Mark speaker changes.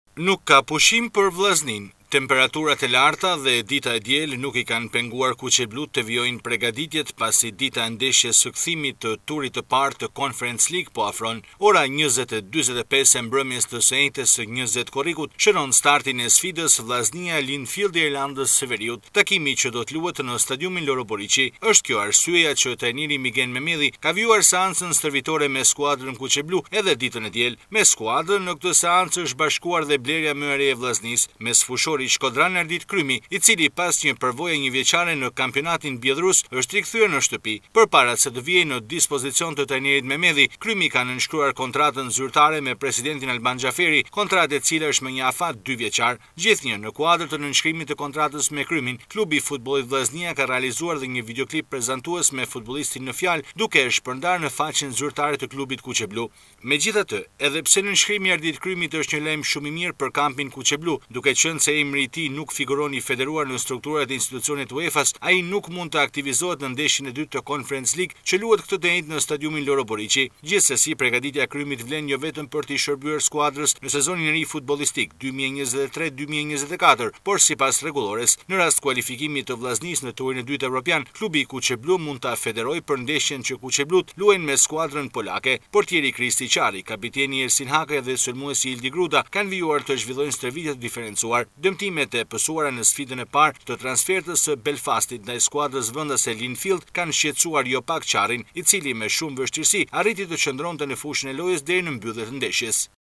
Speaker 1: Nuk ka pushim për vllaznin. Temperaturat e larta dhe dita e diel nuk I kanë penguar kuqeblut të vijojnë përgatitjet pasi dita e ndeshjes së kthimit të turit të parë të Conference League po afron. Ora 20:45 e mbrëmjes të së njëjtës së 20 korrikut shënon startin e sfidës vllaznia e Linfield i Irlandës së Veriut. Takimi që do të luhet në stadiumin Loro Boriçi. Është kjo arsyeja që trajneri Miguel Memedi ka vijuar seancën stërvitore me skuadrën kuqeblu edhe ditën e diel. Me skuadrën në këtë seancë është bashkuar dhe blerja më e re e vllaznisë, mes fushor Shkodran Erdit Krymi, I cili pas një përvoje një vjeçare në kampionatin bjedhrus është rikthyer në shtëpi. Përpara se të vijej në dispozicion të trajnerit Memedi, Krymi ka nënshkruar kontratën zyrtare me presidentin Alban Xhaferi, kontratë e cila është me një afat 2 vjeçar. Gjithnjë në kuadër të nënshkrimit të kontratës me Krymin, klubi I futbollit vllaznia ka realizuar dhe një videoklip prezantues me futbollistin në fjalë, duke e shpërndarë në faqen zyrtare të klubit kuqeblu. Megjithatë, edhe pse nënshkrimi I Erdit Krymit është një lajm shumë I mirë për kampin kuqeblu, duke qenë se emri I tij nuk figuron I federuar në strukturat e institucionit UEFA-s, ai nuk mund të aktivizohet në ndeshjen e dytë të Conference League që luhet këtë ditë në stadiumin Loro Boriçi. Gjithsesi, përgatitja e Krymit vlen jo vetëm për të shërbyer skuadrës në sezonin e ri futbollistik 2023-2024, por sipas rregullores, në rast kualifikimit të vllaznisë në turin e dytë evropian, klubi I kuqeblu mund ta federojë për ndeshjen që kuqeblut luajnë me skuadrën polake. Portieri Kristi Çari, kapiteni Ersin Haka dhe sulmuesi Ildi Gruda kanë vijuar të zhvillojnë stërvitje të diferencuar. Dëmtimet e pësuara në sfidën e parë të transfertës së Belfastit ndaj skuadrës vendase Linfield kanë shqetësuar jo pak Çarin, I cili me shumë vështirësi arriti të qëndronte në fushën e lojës deri në mbyllje të ndeshjes.